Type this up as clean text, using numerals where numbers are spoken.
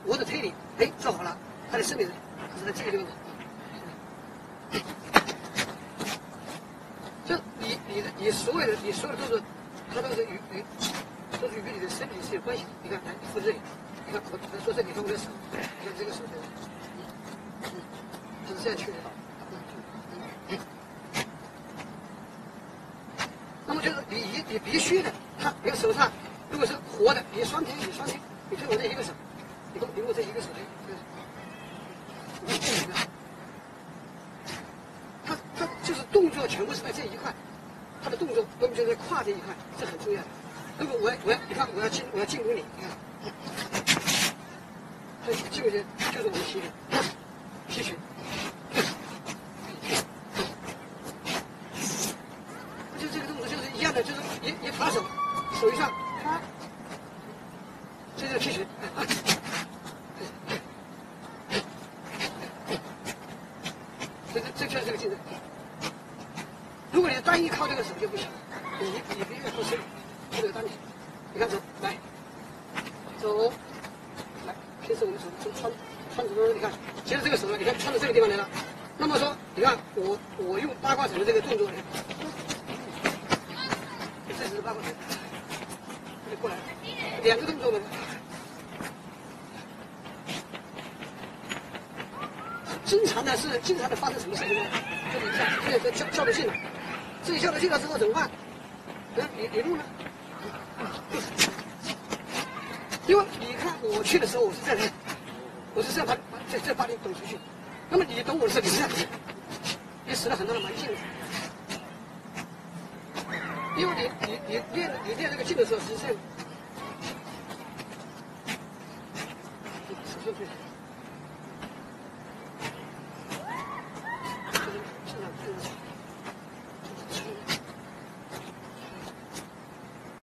我的腿里，哎，做好了，他的身体是在这个地方。就你所有的动作，它都是与你的身体是有关系的。你看，来扶这里，你看我说这里，看我的手，你看这个手对吧？它是这样去的。那么就是你必须的，它你看手上如果是活的，你双腿，你推我这一个手，你我这一个手推，它就是动作全部是在这一块，它的动作都就在胯这一块，这很重要的。如果你看我要进攻你，你看，这基本上就是我们踢的踢拳。就这个动作就是一样的，就是一把手，手一上，啪，这叫踢拳。这就是这个劲头。如果你单一靠这个手就不行，你必须要靠身体，这个单体。你看走，来，走，来，平时我们手穿着，你看，接着这个手呢，你看穿到这个地方来了。那么说，你看我用八卦手的这个动作，这是八卦手，这就过来了，两个动作嘛。经常的发生什么事情呢？就你看，这较得劲了，这较得劲了之后怎么办？你录呢？因为你看我去的时候，我是这样，我是这样把你抖出去。那么你抖我的时候，你是这样，你使了很大的蛮劲。因为你练这个劲的时候是这样，手伸出去。